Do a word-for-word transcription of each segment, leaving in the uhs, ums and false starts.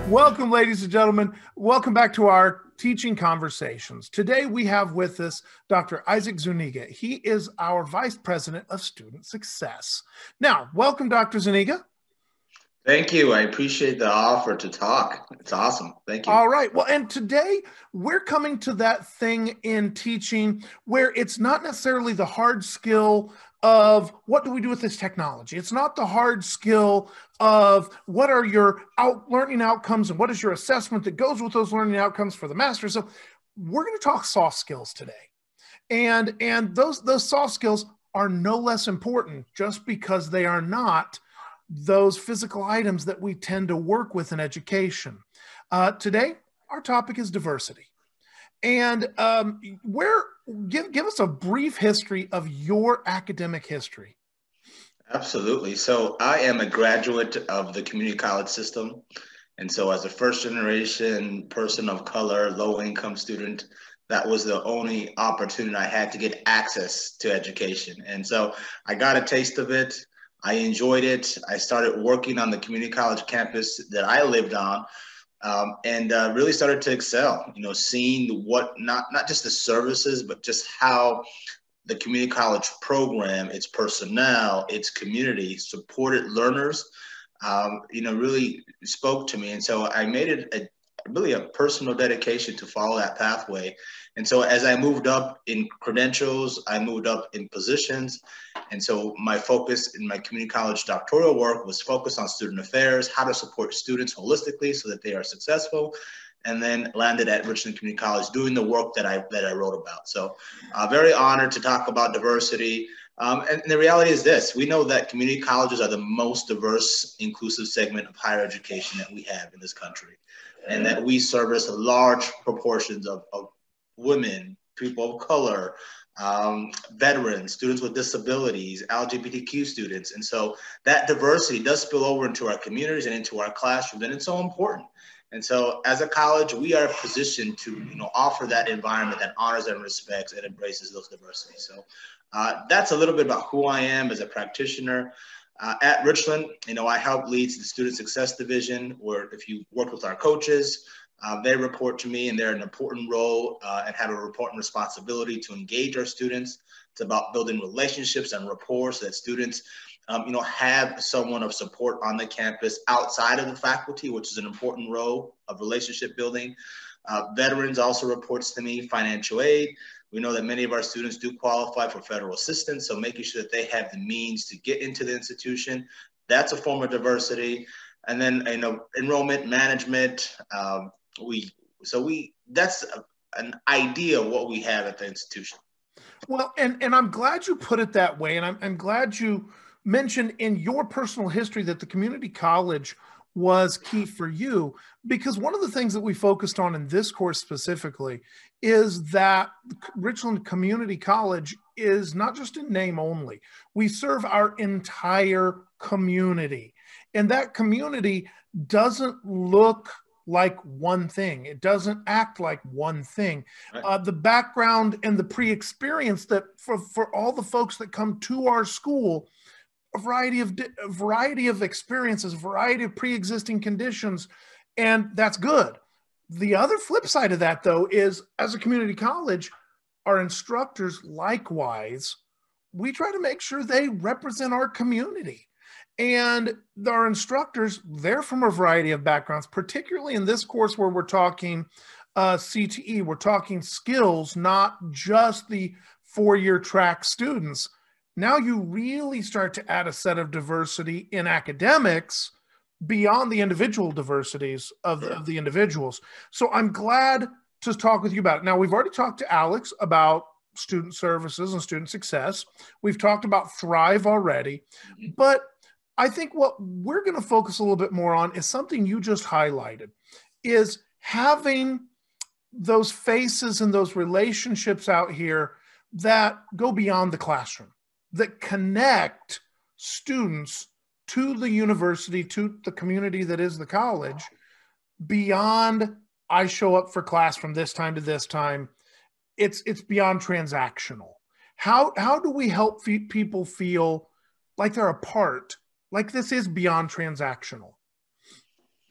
Welcome, ladies and gentlemen. Welcome back to our teaching conversations. Today we have with us Doctor Isaac Zuniga. He is our Vice President of Student Success. Now, welcome, Doctor Zuniga. Thank you. I appreciate the offer to talk. It's awesome. Thank you. All right. Well, and today we're coming to that thing in teaching where it's not necessarily the hard skill of what do we do with this technology. It's not the hard skill of what are your out learning outcomes and what is your assessment that goes with those learning outcomes for the master. So we're going to talk soft skills today. And, and those, those soft skills are no less important just because they are not those physical items that we tend to work with in education. Uh, today, our topic is diversity. And um, where, give, give us a brief history of your academic history. Absolutely. So I am a graduate of the community college system. And so as a first generation person of color, low income student, that was the only opportunity I had to get access to education. And so I got a taste of it. I enjoyed it. I started working on the community college campus that I lived on, um, and uh, really started to excel, you know, seeing what, not, not just the services, but just how the community college program, its personnel, its community supported learners, um, you know, really spoke to me. And so I made it a, really a personal dedication to follow that pathway. And so as I moved up in credentials, I moved up in positions. And so my focus in my community college doctoral work was focused on student affairs, how to support students holistically so that they are successful, and then landed at Richland Community College doing the work that I, that I wrote about. So uh, very honored to talk about diversity. Um, and the reality is this: we know that community colleges are the most diverse, inclusive segment of higher education that we have in this country, and that we service large proportions of, of women, people of color, um, veterans, students with disabilities, L G B T Q students. And so that diversity does spill over into our communities and into our classrooms, and it's so important. And so as a college, we are positioned to, you know, offer that environment that honors and respects and embraces those diversities. So uh, that's a little bit about who I am as a practitioner. Uh, at Richland, you know, I help lead the Student Success Division, where if you work with our coaches, Uh, they report to me, and they're an important role uh, and have a important responsibility to engage our students. It's about building relationships and rapport so that students, um, you know, have someone of support on the campus outside of the faculty, which is an important role of relationship building. Uh, veterans also reports to me. Financial aid. We know that many of our students do qualify for federal assistance, so making sure that they have the means to get into the institution, that's a form of diversity. And then, you know, enrollment management. Um, We, so we, that's a, an idea of what we have at the institution. Well, and, and I'm glad you put it that way. And I'm, I'm glad you mentioned in your personal history that the community college was key for you, because one of the things that we focused on in this course specifically is that Richland Community College is not just in name only. We serve our entire community, and that community doesn't look like one thing. It doesn't act like one thing. Right. Uh, the background and the pre-experience that for, for all the folks that come to our school, a variety of a variety of experiences, a variety of pre-existing conditions, and that's good. The other flip side of that, though, is as a community college, our instructors likewise, we try to make sure they represent our community. And our instructors, they're from a variety of backgrounds, particularly in this course where we're talking uh, C T E, we're talking skills, not just the four-year track students. Now you really start to add a set of diversity in academics beyond the individual diversities of the, of the individuals. So I'm glad to talk with you about it. Now, we've already talked to Alex about student services and student success. We've talked about Thrive already, but I think what we're going to focus a little bit more on is something you just highlighted, is having those faces and those relationships out here that go beyond the classroom, that connect students to the university, to the community that is the college, beyond I show up for class from this time to this time. It's, it's beyond transactional. How, how do we help people feel like they're a part? Like this is beyond transactional.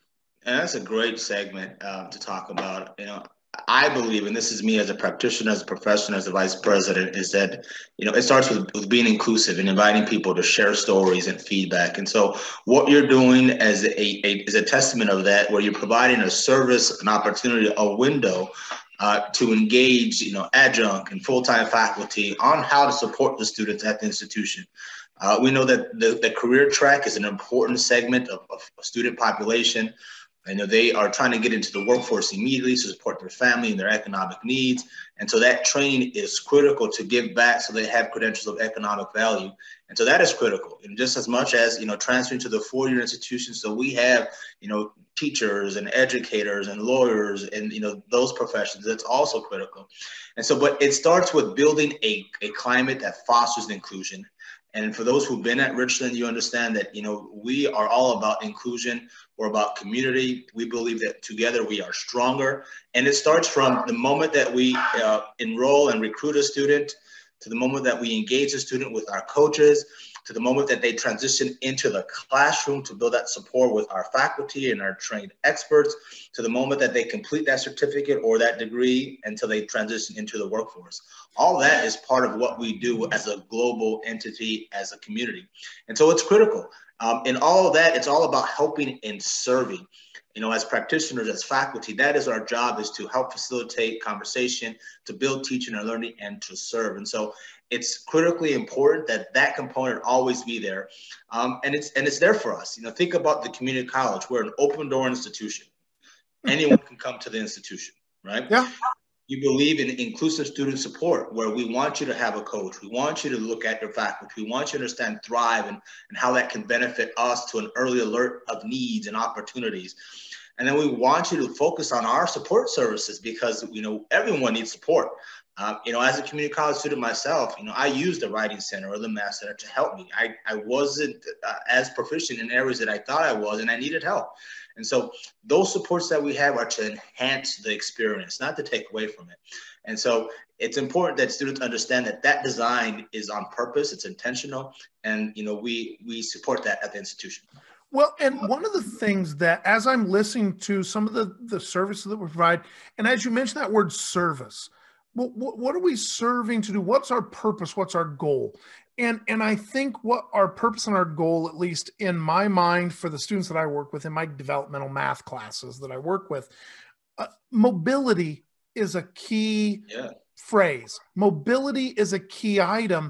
And that's a great segment um, to talk about. You know, I believe, and this is me as a practitioner, as a professional, as a vice president, is that, you know, it starts with, with being inclusive and inviting people to share stories and feedback. And so what you're doing as a, a is a testament of that, where you're providing a service, an opportunity, a window uh, to engage, you know, adjunct and full-time faculty on how to support the students at the institution. Uh, we know that the, the career track is an important segment of, of student population. I know they are trying to get into the workforce immediately to support their family and their economic needs. And so that training is critical to give back so they have credentials of economic value. And so that is critical. And just as much as, you know, transferring to the four-year institution, so we have, you know, teachers and educators and lawyers and, you know, those professions, that's also critical. And so, but it starts with building a, a climate that fosters inclusion. And for those who've been at Richland, you understand that, you know, we are all about inclusion. We're about community. We believe that together we are stronger. And it starts from the moment that we uh, enroll and recruit a student, to the moment that we engage a student with our coaches, to the moment that they transition into the classroom to build that support with our faculty and our trained experts, to the moment that they complete that certificate or that degree until they transition into the workforce. All that is part of what we do as a global entity, as a community. And so it's critical. Um, in all of that, it's all about helping and serving. You know, as practitioners, as faculty, that is our job, is to help facilitate conversation, to build teaching and learning, and to serve. And so it's critically important that that component always be there. Um, and it's and it's there for us. You know, think about the community college. We're an open door institution. Anyone can come to the institution, right? Yeah. You believe in inclusive student support, where we want you to have a coach. We want you to look at your faculty. We want you to understand Thrive and, and how that can benefit us to an early alert of needs and opportunities. And then we want you to focus on our support services, because, you know, everyone needs support. Um, you know, as a community college student myself, you know, I used the Writing Center or the Math Center to help me. I, I wasn't uh, as proficient in areas that I thought I was, and I needed help. And so those supports that we have are to enhance the experience, not to take away from it. And so it's important that students understand that that design is on purpose, it's intentional, and, you know, we we support that at the institution. Well, and one of the things that, as I'm listening to some of the, the services that we provide, and as you mentioned that word service, well, what, what are we serving to do? What's our purpose? What's our goal? And, and I think what our purpose and our goal, at least in my mind, for the students that I work with in my developmental math classes that I work with, uh, mobility is a key yeah. phrase. Mobility is a key item,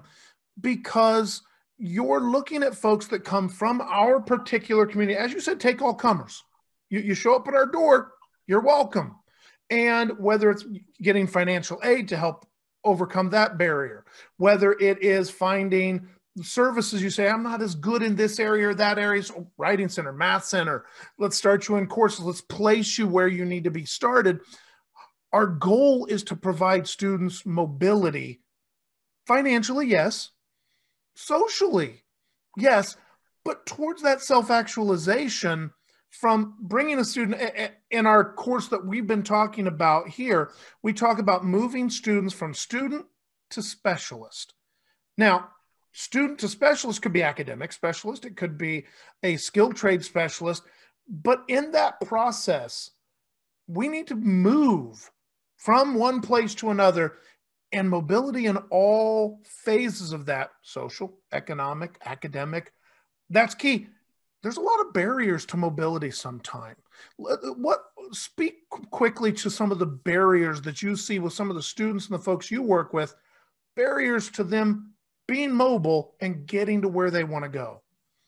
because you're looking at folks that come from our particular community. As you said, take all comers. You, you show up at our door, you're welcome. And whether it's getting financial aid to help overcome that barrier, whether it is finding services, you say, I'm not as good in this area or that area, so Writing Center, Math Center, let's start you in courses, let's place you where you need to be started. Our goal is to provide students mobility, financially, yes, socially, yes, but towards that self-actualization. From bringing a student in our course that we've been talking about here, we talk about moving students from student to specialist. Now, student to specialist could be academic specialist, it could be a skilled trade specialist, but in that process, we need to move from one place to another, and mobility in all phases of that, social, economic, academic, that's key. There's a lot of barriers to mobility sometimes. What, speak quickly to some of the barriers that you see with some of the students and the folks you work with, barriers to them being mobile and getting to where they want to go.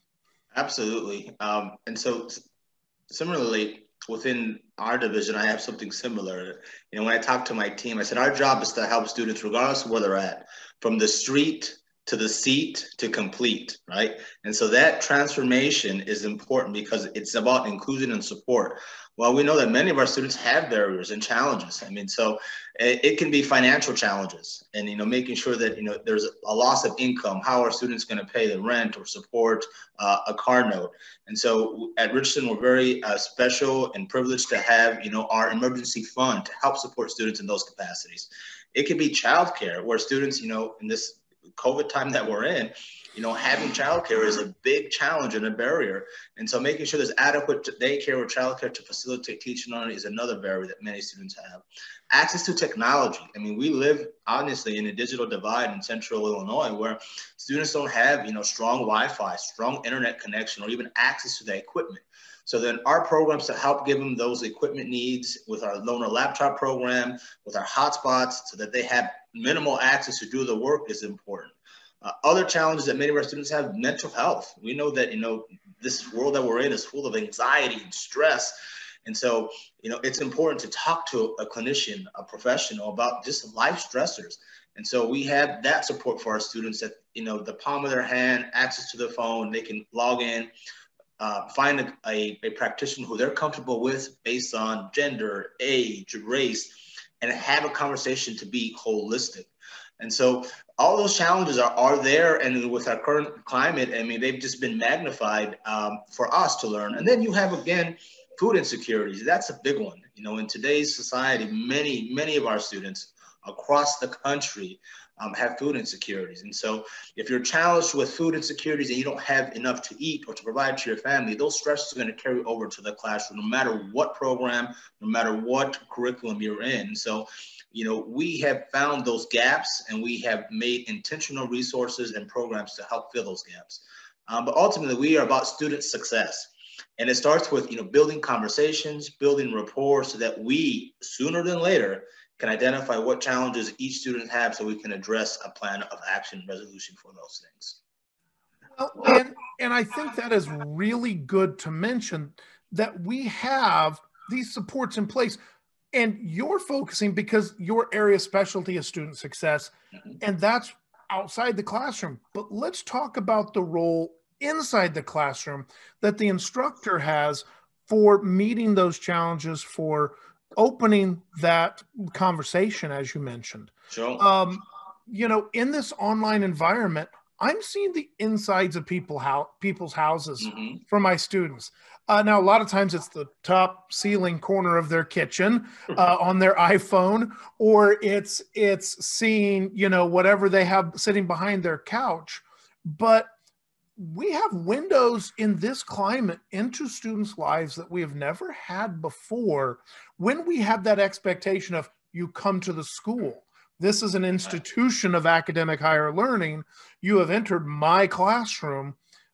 Absolutely. Um, and so similarly, within our division, I have something similar. You know, when I talk to my team, I said, our job is to help students regardless of where they're at, from the street to the seat to complete, right? And so that transformation is important, because it's about inclusion and support. Well, we know that many of our students have barriers and challenges. I mean, so it, it can be financial challenges, and, you know, making sure that, you know, there's a loss of income. How are students going to pay the rent or support uh, a car note? And so at Richland, we're very uh, special and privileged to have, you know, our emergency fund to help support students in those capacities. It could be childcare, where students, you know, in this COVID time that we're in, you know, having childcare is a big challenge and a barrier. And so making sure there's adequate daycare or childcare to facilitate teaching on it is another barrier that many students have. Access to technology. I mean, we live honestly in a digital divide in central Illinois where students don't have, you know, strong Wi-Fi, strong internet connection, or even access to the equipment. So then our programs to help give them those equipment needs with our loaner laptop program, with our hotspots, so that they have minimal access to do the work is important. Uh, other challenges that many of our students have, mental health. We know that, you know, this world that we're in is full of anxiety and stress. And so, you know, it's important to talk to a clinician, a professional about just life stressors. And so we have that support for our students that, you know, the palm of their hand, access to their phone, they can log in, uh, find a, a, a practitioner who they're comfortable with based on gender, age, race, and have a conversation to be holistic. And so all those challenges are, are there. And with our current climate, I mean, they've just been magnified um, for us to learn. And then you have, again, food insecurities. That's a big one. You know, in today's society, many, many of our students across the country um, have food insecurities. And so if you're challenged with food insecurities and you don't have enough to eat or to provide to your family, those stresses are going to carry over to the classroom, no matter what program, no matter what curriculum you're in. So, you know, we have found those gaps and we have made intentional resources and programs to help fill those gaps. Um, but ultimately, we are about student success. And it starts with, you know, building conversations, building rapport so that we, sooner than later, can identify what challenges each student has so we can address a plan of action resolution for those things. Well, and, and I think that is really good to mention that we have these supports in place. And you're focusing because your area of specialty is student success, mm-hmm. and that's outside the classroom. But let's talk about the role inside the classroom that the instructor has for meeting those challenges, for opening that conversation, as you mentioned. Sure. Um, you know, in this online environment, I'm seeing the insides of people how people's houses mm-hmm. for my students. Uh, now, a lot of times it's the top ceiling corner of their kitchen uh, on their iPhone, or it's it's seeing, you know, whatever they have sitting behind their couch. But we have windows in this climate into students' lives that we have never had before when we have that expectation of you come to the school. This is an institution of academic higher learning. You have entered my classroom.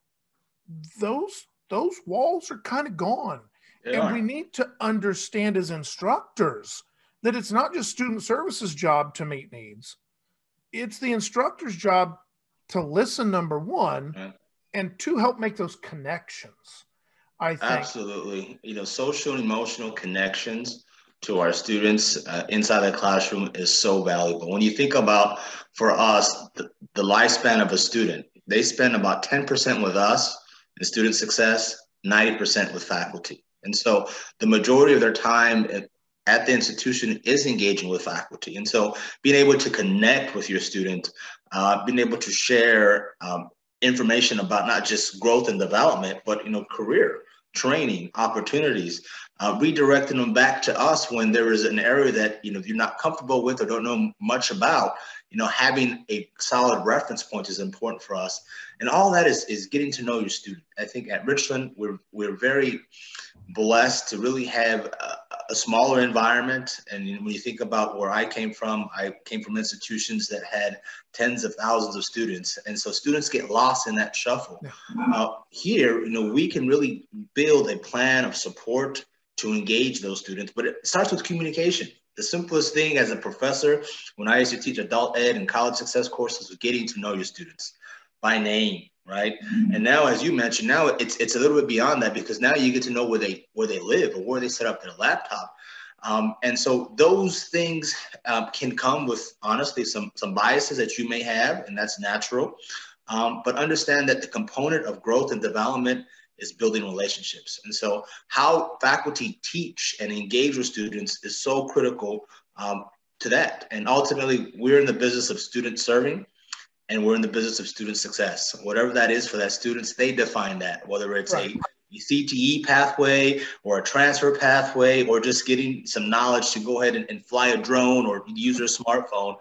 Those, those walls are kind of gone. They and are. We need to understand as instructors that it's not just student services job to meet needs. It's the instructor's job to listen, number one, yeah. and two, help make those connections, I think. Absolutely. You know, social and emotional connections to our students uh, inside the classroom is so valuable. When you think about, for us, the, the lifespan of a student, they spend about ten percent with us in student success, ninety percent with faculty. And so the majority of their time at, at the institution is engaging with faculty. And so being able to connect with your student, uh, being able to share um, information about not just growth and development, but, you know, career, training, opportunities, uh, redirecting them back to us when there is an area that, you know, you're not comfortable with or don't know much about. You know, having a solid reference point is important for us. And all that is, is getting to know your student. I think at Richland, we're, we're very blessed to really have a, a smaller environment. And when you think about where I came from, I came from institutions that had tens of thousands of students. And so students get lost in that shuffle. Uh, here, you know, we can really build a plan of support to engage those students, but it starts with communication. The simplest thing as a professor, when I used to teach adult ed and college success courses, was getting to know your students by name, right? Mm-hmm. And now, as you mentioned, now it's it's a little bit beyond that, because now you get to know where they where they live or where they set up their laptop. Um, and so those things um, can come with, honestly, some some biases that you may have, and that's natural. Um, but understand that the component of growth and development is building relationships. And so how faculty teach and engage with students is so critical um, to that. And ultimately, we're in the business of student serving, and we're in the business of student success. Whatever that is for that students, they define that, whether it's right. a C T E pathway or a transfer pathway, or just getting some knowledge to go ahead and, and fly a drone or use their smartphone.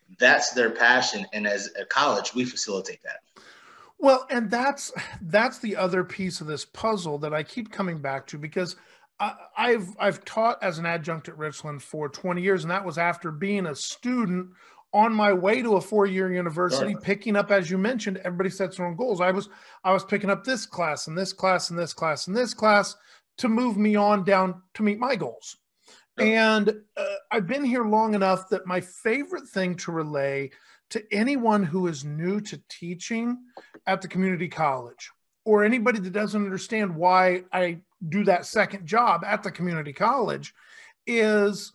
that's their passion. And as a college, we facilitate that. Well, and that's that's the other piece of this puzzle that I keep coming back to, because I, I've I've taught as an adjunct at Richland for twenty years, and that was after being a student on my way to a four-year university, Sure. picking up, as you mentioned, everybody sets their own goals. I was I was picking up this class and this class and this class and this class to move me on down to meet my goals. Sure. And uh, I've been here long enough that my favorite thing to relay to anyone who is new to teaching at the community college, or anybody that doesn't understand why I do that second job at the community college, is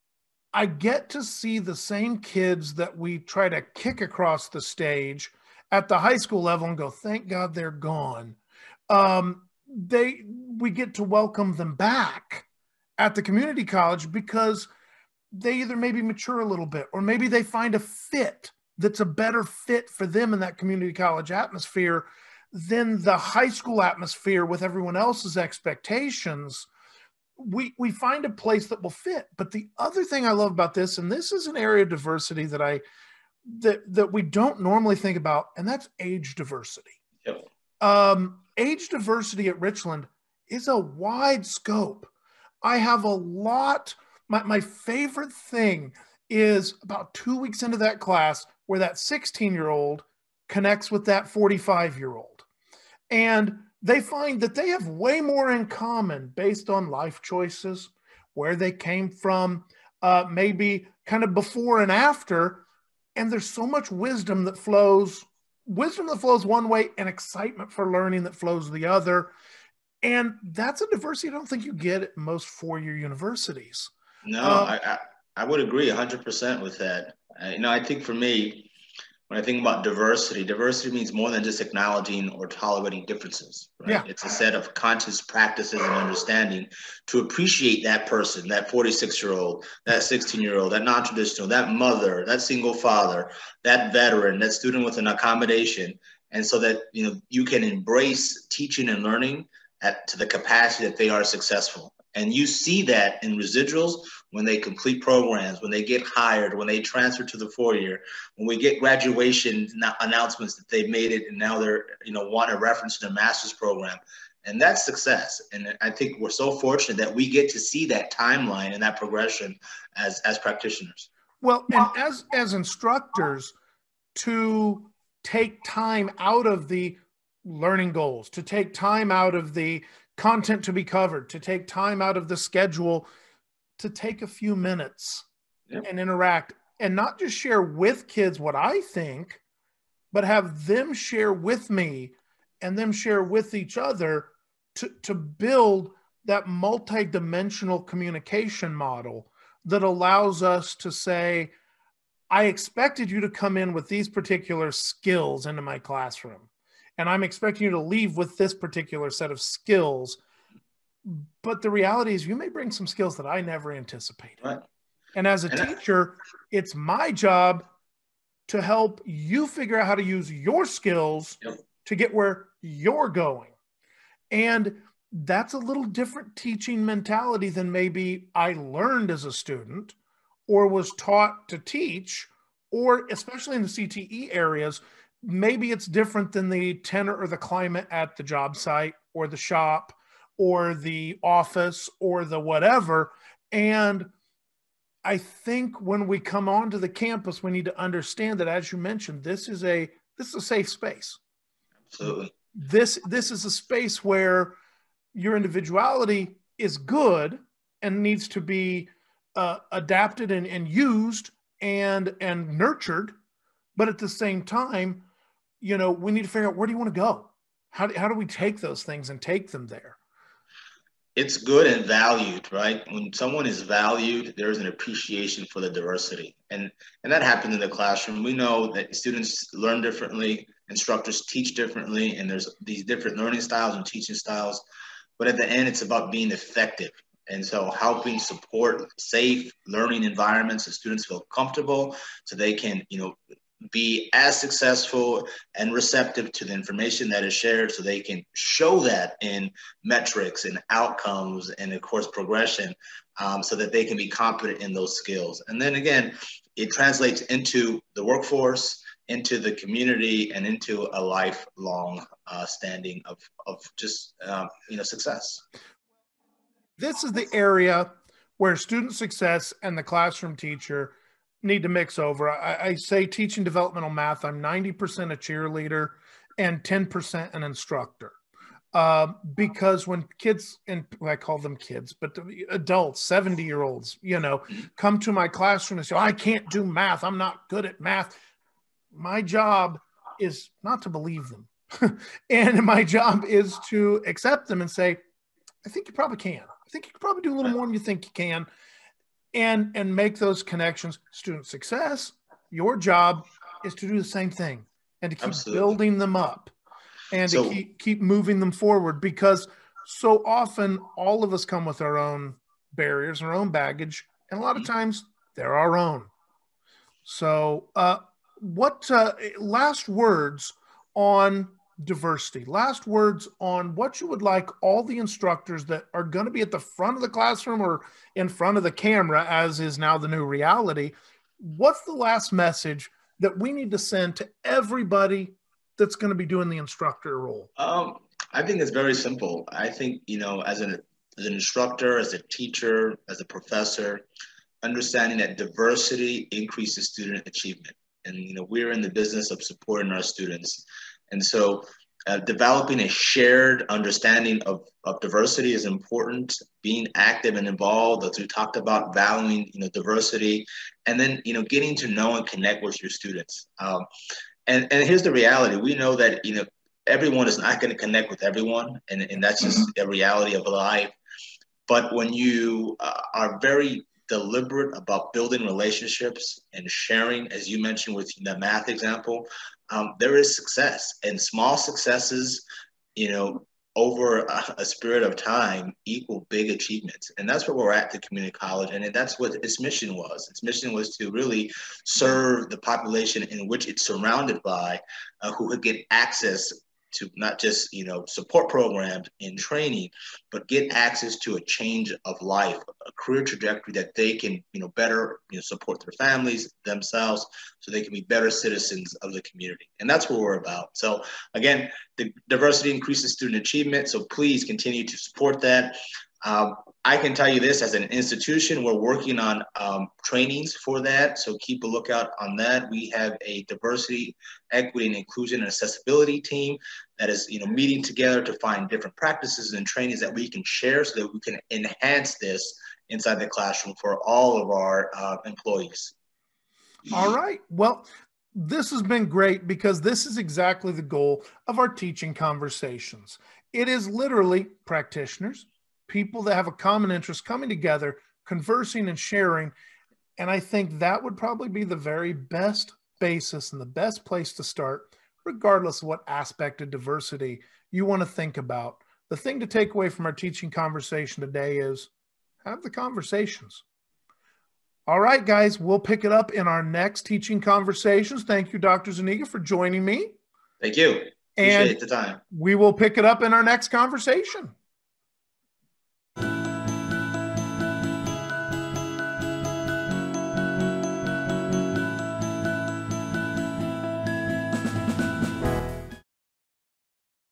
I get to see the same kids that we try to kick across the stage at the high school level and go, thank God they're gone. Um, they, we get to welcome them back at the community college because they either maybe mature a little bit, or maybe they find a fit that's a better fit for them in that community college atmosphere than the high school atmosphere with everyone else's expectations. We, we find a place that will fit. But the other thing I love about this, and this is an area of diversity that I, that, that we don't normally think about, and that's age diversity. Yep. Um, age diversity at Richland is a wide scope. I have a lot, my, my favorite thing is about two weeks into that class where that sixteen year old connects with that forty-five year old. And they find that they have way more in common based on life choices, where they came from, uh, maybe kind of before and after. And there's so much wisdom that flows, wisdom that flows one way and excitement for learning that flows the other. And that's a diversity I don't think you get at most four-year universities. No, Um, I, I, I would agree one hundred percent with that. Uh, you know, I think for me, when I think about diversity, diversity means more than just acknowledging or tolerating differences, right? Yeah. It's a set of conscious practices and understanding to appreciate that person, that forty-six-year-old, that sixteen-year-old, that non-traditional, that mother, that single father, that veteran, that student with an accommodation. And so that, you know, you can embrace teaching and learning at to the capacity that they are successful. And you see that in residuals when they complete programs, when they get hired, when they transfer to the four-year, when we get graduation announcements that they've made it and now they're, you know, want a reference to their master's program. And that's success. And I think we're so fortunate that we get to see that timeline and that progression as, as practitioners. Well, and as, as instructors, to take time out of the learning goals, to take time out of the content to be covered, to take time out of the schedule, to take a few minutes Yep. and interact, and not just share with kids what I think, but have them share with me and them share with each other to, to build that multi-dimensional communication model that allows us to say, I expected you to come in with these particular skills into my classroom, and I'm expecting you to leave with this particular set of skills. But the reality is you may bring some skills that I never anticipated. Right. And as a And I- teacher, it's my job to help you figure out how to use your skills Yep. to get where you're going. And that's a little different teaching mentality than maybe I learned as a student or was taught to teach, or especially in the C T E areas, maybe it's different than the tenor or the climate at the job site or the shop or the office or the whatever. And I think when we come onto the campus, we need to understand that, as you mentioned, this is a this is a safe space. Absolutely. This this is a space where your individuality is good and needs to be uh, adapted and, and used and and nurtured, but at the same time, you know, we need to figure out, where do you want to go? How do, how do we take those things and take them there? It's good and valued, right? When someone is valued, there's an appreciation for the diversity. And, and that happens in the classroom. We know that students learn differently, instructors teach differently, and there's these different learning styles and teaching styles. But at the end, it's about being effective. And so helping support safe learning environments so students feel comfortable so they can, you know, be as successful and receptive to the information that is shared, so they can show that in metrics and outcomes and, of course, progression, um, so that they can be competent in those skills. And then again, it translates into the workforce, into the community, and into a lifelong uh, standing of, of just, uh, you know, success. This is the area where student success and the classroom teacher need to mix over. I, I say teaching developmental math, I'm ninety percent a cheerleader and ten percent an instructor. Uh, because when kids, and I call them kids, but adults, seventy year olds, you know, come to my classroom and say, oh, I can't do math, I'm not good at math. My job is not to believe them. And my job is to accept them and say, I think you probably can. I think you can probably do a little more than you think you can. And, and make those connections. Student success, your job is to do the same thing and to keep Absolutely. building them up and so, to keep, keep moving them forward, because so often all of us come with our own barriers, our own baggage, and a lot of times they're our own. So uh, what uh, last words on diversity, last words on what you would like all the instructors that are going to be at the front of the classroom or in front of the camera, as is now the new reality. What's the last message that we need to send to everybody that's going to be doing the instructor role? Um, I think it's very simple. I think, you know, as an, as an instructor, as a teacher, as a professor, understanding that diversity increases student achievement. And, you know, we're in the business of supporting our students. And so uh, developing a shared understanding of, of diversity is important. Being active and involved, as we talked about, valuing, you know, diversity, and then, you know, getting to know and connect with your students. Um, and, and here's the reality. We know that, you know, everyone is not going to connect with everyone, and, and that's just a reality of life. But when you uh, are very deliberate about building relationships and sharing, as you mentioned with the math example, um, there is success, and small successes, you know, over a, a spirit of time equal big achievements. And that's where we're at the community college. And that's what its mission was. Its mission was to really serve the population in which it's surrounded by, uh, who would get access to not just, you know, support programs and training, but get access to a change of life, a career trajectory that they can, you know, better, you know, support their families, themselves, so they can be better citizens of the community. And that's what we're about. So again, the diversity increases student achievement. So please continue to support that. Um, I can tell you this, as an institution, we're working on um, trainings for that. So keep a lookout on that. We have a diversity, equity, and inclusion and accessibility team that is, you know, meeting together to find different practices and trainings that we can share so that we can enhance this inside the classroom for all of our uh, employees. All right. Well, this has been great, because this is exactly the goal of our teaching conversations. It is literally practitioners, people that have a common interest coming together, conversing and sharing. And I think that would probably be the very best basis and the best place to start, regardless of what aspect of diversity you want to think about. The thing to take away from our teaching conversation today is have the conversations. All right, guys, we'll pick it up in our next teaching conversations. Thank you, Doctor Zuniga, for joining me. Thank you. Appreciate and the time. We will pick it up in our next conversation.